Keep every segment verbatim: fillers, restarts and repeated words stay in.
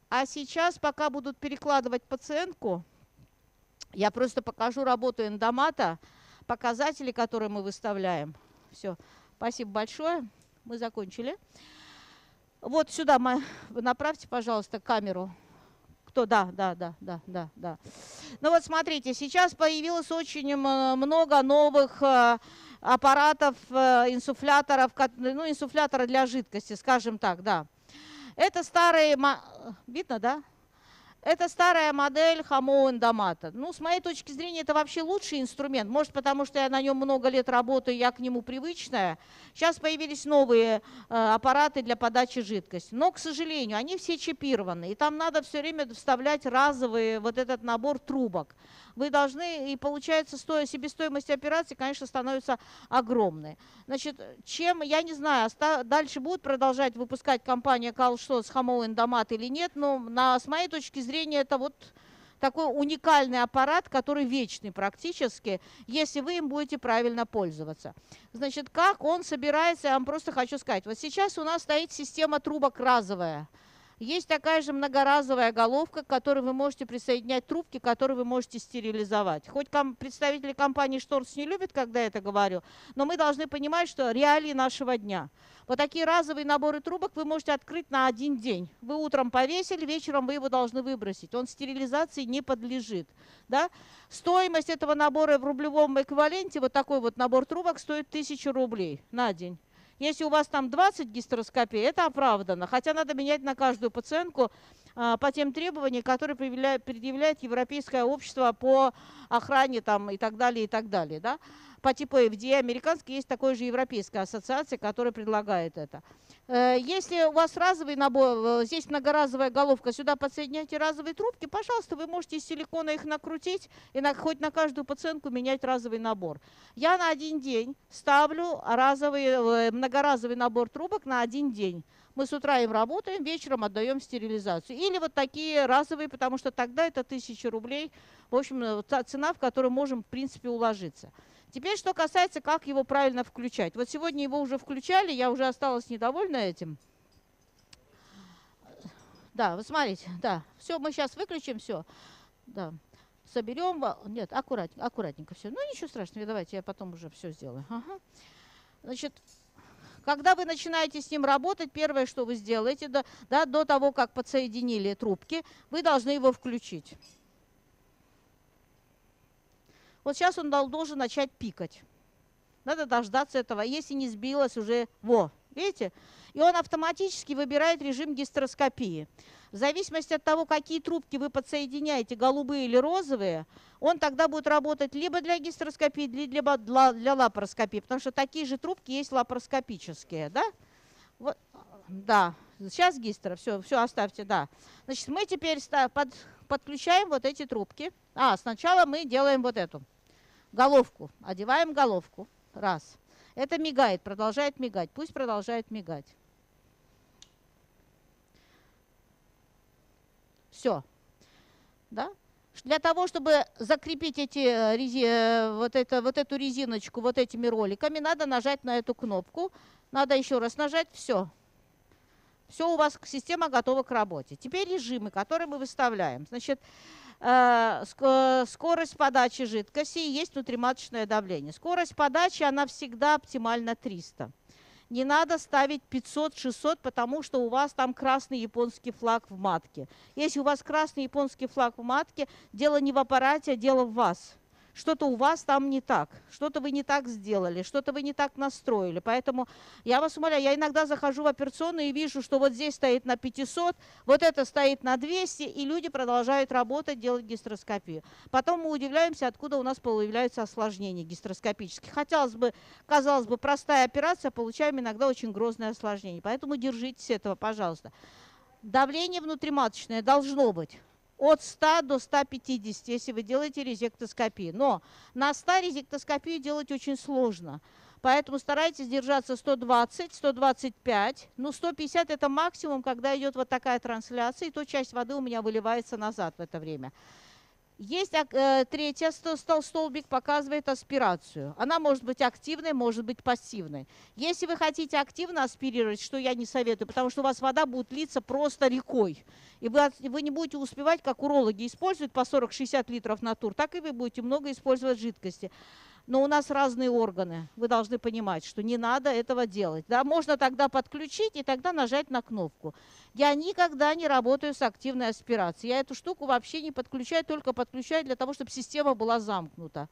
А сейчас, пока будут перекладывать пациентку, я просто покажу работу эндомата, показатели, которые мы выставляем. Все, спасибо большое, мы закончили. Вот сюда мы, направьте, пожалуйста, камеру. Кто? Да, да, да, да, да, да. Ну вот смотрите, сейчас появилось очень много новых аппаратов, инсуфляторов, ну инсуфляторы для жидкости, скажем так, да. Это старые, видно, да? Это старая модель Хамоу эндомата. Ну, с моей точки зрения, это вообще лучший инструмент. Может, потому что я на нем много лет работаю, я к нему привычная. Сейчас появились новые э, аппараты для подачи жидкости. Но, к сожалению, они все чипированы. И там надо все время вставлять разовый вот этот набор трубок. Вы должны, и получается, стоя, себестоимость операции, конечно, становится огромной. Значит, чем, я не знаю, дальше будут продолжать выпускать компания Карл Штотц Хамоу эндомат или нет, но на, с моей точки зрения это вот такой уникальный аппарат, который вечный практически, если вы им будете правильно пользоваться. Значит, как он собирается, я вам просто хочу сказать. Вот сейчас у нас стоит система трубок разовая. Есть такая же многоразовая головка, к которой вы можете присоединять трубки, которые вы можете стерилизовать. Хоть ком представители компании Штотц не любят, когда я это говорю, но мы должны понимать, что реалии нашего дня. Вот такие разовые наборы трубок вы можете открыть на один день. Вы утром повесили, вечером вы его должны выбросить. Он стерилизации не подлежит. Да? Стоимость этого набора в рублевом эквиваленте, вот такой вот набор трубок, стоит тысячу рублей на день. Если у вас там двадцать гистероскопий, это оправдано, хотя надо менять на каждую пациентку а, по тем требованиям, которые предъявляет, предъявляет Европейское общество по охране там, и так далее, и так далее. Да? По типу эф ди эй американской есть такая же европейская ассоциация, которая предлагает это. Если у вас разовый набор, здесь многоразовая головка, сюда подсоединяйте разовые трубки, пожалуйста, вы можете из силикона их накрутить и на, хоть на каждую пациентку менять разовый набор. Я на один день ставлю разовый, многоразовый набор трубок на один день. Мы с утра им работаем, вечером отдаем стерилизацию. Или вот такие разовые, потому что тогда это тысяча рублей, в общем, та цена, в которую можем, в принципе, уложиться. Теперь, что касается, как его правильно включать. Вот сегодня его уже включали, я уже осталась недовольна этим. Да, вы смотрите, да, все, мы сейчас выключим, все. Да, соберем, нет, аккуратненько, аккуратненько все. Ну, ничего страшного, давайте я потом уже все сделаю. Ага. Значит, когда вы начинаете с ним работать, первое, что вы сделаете, да, да, до того, как подсоединили трубки, вы должны его включить. Вот сейчас он должен начать пикать. Надо дождаться этого. Если не сбилось уже, во, видите? И он автоматически выбирает режим гистероскопии. В зависимости от того, какие трубки вы подсоединяете, голубые или розовые, он тогда будет работать либо для гистероскопии, либо для, для лапароскопии. Потому что такие же трубки есть лапароскопические, да? Вот, да, сейчас гистера, все, все оставьте, да. Значит, мы теперь под, подключаем вот эти трубки. А, сначала мы делаем вот эту головку, одеваем головку, раз. Это мигает, продолжает мигать, пусть продолжает мигать. Все, да? Для того, чтобы закрепить эти, рези, вот, это, вот эту резиночку вот этими роликами, надо нажать на эту кнопку. Надо еще раз нажать, все. Все, у вас система готова к работе. Теперь режимы, которые мы выставляем. Значит, э, скорость подачи жидкости, есть внутриматочное давление. Скорость подачи, она всегда оптимально триста. Не надо ставить пятьсот-шестьсот, потому что у вас там красный японский флаг в матке. Если у вас красный японский флаг в матке, дело не в аппарате, а дело в вас. Что-то у вас там не так, что-то вы не так сделали, что-то вы не так настроили. Поэтому я вас умоляю, я иногда захожу в операционную и вижу, что вот здесь стоит на пятьсот, вот это стоит на двести, и люди продолжают работать, делать гистероскопию. Потом мы удивляемся, откуда у нас появляются осложнения гистероскопические. Хотелось бы, казалось бы, простая операция, получаем иногда очень грозное осложнение. Поэтому держитесь этого, пожалуйста. Давление внутриматочное должно быть от ста до ста пятидесяти, если вы делаете резектоскопию. Но на ста резектоскопию делать очень сложно. Поэтому старайтесь держаться сто двадцать, сто двадцать пять. Ну, сто пятьдесят это максимум, когда идет вот такая трансляция, и то часть воды у меня выливается назад в это время. Есть э, третья стол, столбик, показывает аспирацию. Она может быть активной, может быть пассивной. Если вы хотите активно аспирировать, что я не советую, потому что у вас вода будет литься просто рекой. И вы, вы не будете успевать, как урологи используют по сорок-шестьдесят литров на тур, так и вы будете много использовать жидкости. Но у нас разные органы. Вы должны понимать, что не надо этого делать. Да? Можно тогда подключить и тогда нажать на кнопку. Я никогда не работаю с активной аспирацией. Я эту штуку вообще не подключаю, только подключаю для того, чтобы система была замкнута.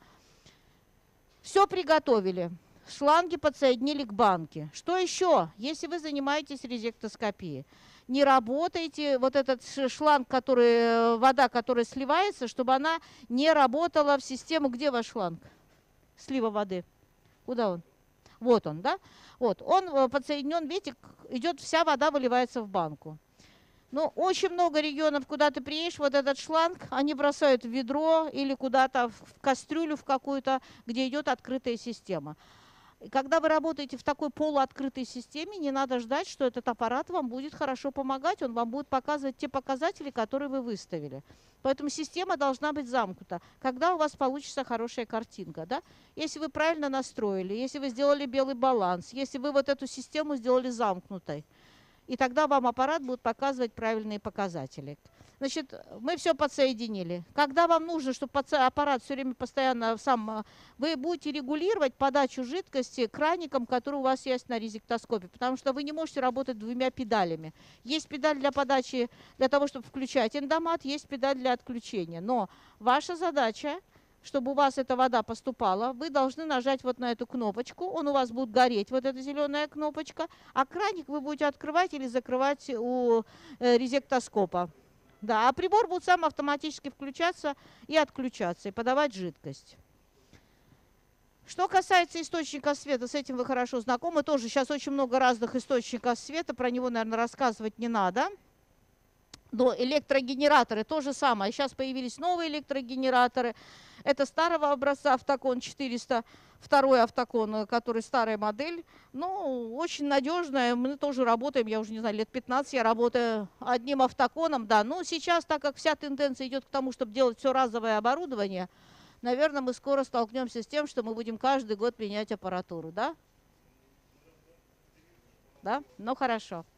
Все приготовили. Шланги подсоединили к банке. Что еще? Если вы занимаетесь резектоскопией, не работайте, вот этот шланг, который, вода, которая сливается, чтобы она не работала в систему. Где ваш шланг? Слива воды. Куда он? Вот он, да? Вот, он подсоединен, видите, идет, вся вода выливается в банку. Но очень много регионов, куда ты приедешь, вот этот шланг, они бросают в ведро или куда-то в кастрюлю в какую-то, где идет открытая система. И когда вы работаете в такой полуоткрытой системе, не надо ждать, что этот аппарат вам будет хорошо помогать, он вам будет показывать те показатели, которые вы выставили. Поэтому система должна быть замкнута. Когда у вас получится хорошая картинка, да? Если вы правильно настроили, если вы сделали белый баланс, если вы вот эту систему сделали замкнутой, и тогда вам аппарат будет показывать правильные показатели. Значит, мы все подсоединили. Когда вам нужно, чтобы аппарат все время постоянно сам... Вы будете регулировать подачу жидкости краником, который у вас есть на резектоскопе, потому что вы не можете работать двумя педалями. Есть педаль для подачи, для того, чтобы включать эндомат, есть педаль для отключения. Но ваша задача, чтобы у вас эта вода поступала, вы должны нажать вот на эту кнопочку, он у вас будет гореть, вот эта зеленая кнопочка, а краник вы будете открывать или закрывать у э, резектоскопа. Да, а прибор будет сам автоматически включаться и отключаться, и подавать жидкость. Что касается источника света, с этим вы хорошо знакомы. Тоже сейчас очень много разных источников света, про него, наверное, рассказывать не надо. Но электрогенераторы то же самое. Сейчас появились новые электрогенераторы. Это старого образца Автокон четыреста, второй Автокон, который старая модель. Ну, очень надежная. Мы тоже работаем, я уже не знаю, лет пятнадцать я работаю одним Автоконом. Да, но сейчас, так как вся тенденция идет к тому, чтобы делать все разовое оборудование, наверное, мы скоро столкнемся с тем, что мы будем каждый год менять аппаратуру, да? Да? Ну, хорошо.